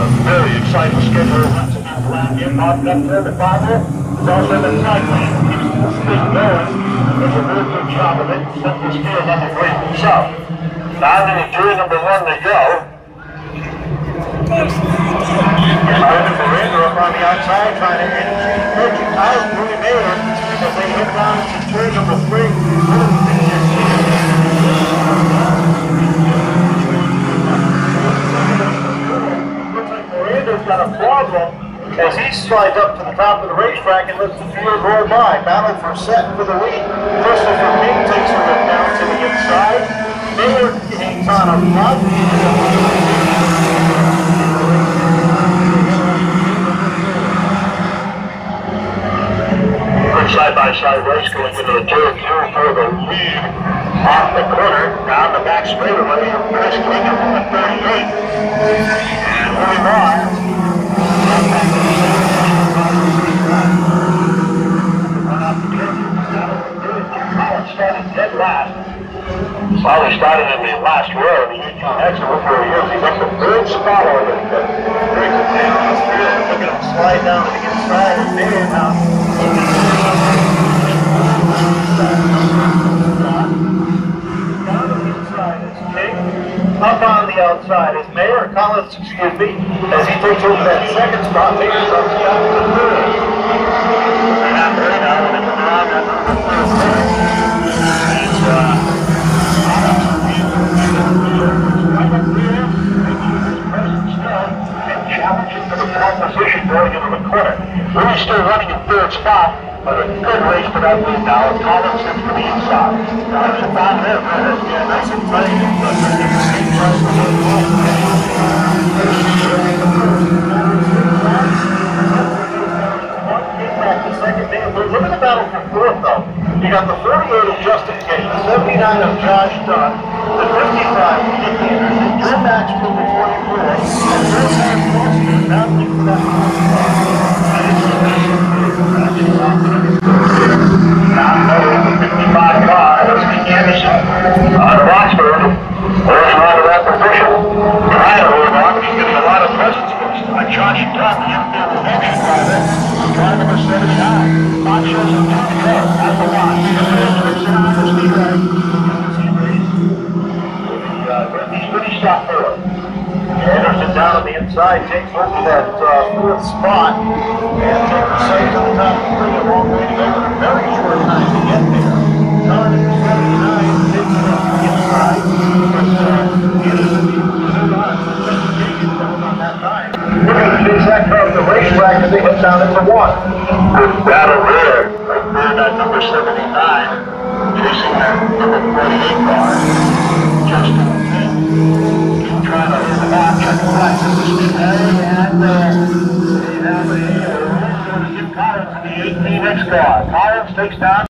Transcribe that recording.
very exciting schedule. Lots of people around here. Bob Gunther, the father, has also been cycling. Keeps the speed going. Does a really good job of it. Set this field up a great himself. Now in gear number 1 to go. And Brendan Miranda up on the outside trying to edge out Louis Mayer as they hit down to gear number 3. Miranda's got a problem as he slides up to the top of the racetrack and lets the field roll by. Battle for set for the lead. Christopher King takes the rip down to the inside. Mayer hangs on up front. Good side-by-side race going into the third gear for the lead. Off the corner, down the back straightaway, Chris King at 38. And moving on. Started dead last. Solly started in the last row in the 18 excellent for years. He's up the 3rd spot already. Very good man on the field. Look at him slide down to the inside and Mayer now. Down to the inside is King. Up on the outside is Mayer, Collins, excuse me, as he takes over that 2nd spot. Mayer's up the opposite 3rd. And after it, now when it's around that number 3rd. Challenging for the 4th position going into the corner. Really still running in 3rd spot, but a good race for that lead now. Collins sits to the inside. There's a bad there, yeah, nice and tight. Look at the battle for 4th, though. You got the 48 of Justin Gage, the 79 of Josh Dunn, the 55 of Nick Anderson, your match for the 44, and your match Foster battling for that. Now, the 55 car, that's Nick Anderson out of Roxford. There's around to that position. Trying to hold on, he's getting a lot of presence. Josh Dunn, the infield adventure driver, car number 79. Not sure some time to go. That's the one. He's pretty shot through it. Anderson down on the inside takes over that 4th spot and takes the safe to the top of the 3. A long way to go with a very short time to get there. John at 79 takes it up the inside. Anderson needs to hold on. On that time. Look at the exact of the racetrack as they hit down into 1. Good battle there. Right there, that number 79, chasing that number 48 car. Justin King trying to hit the back, check the right to the speedway, and they have a Jim Collins in the 18X car. Collins takes down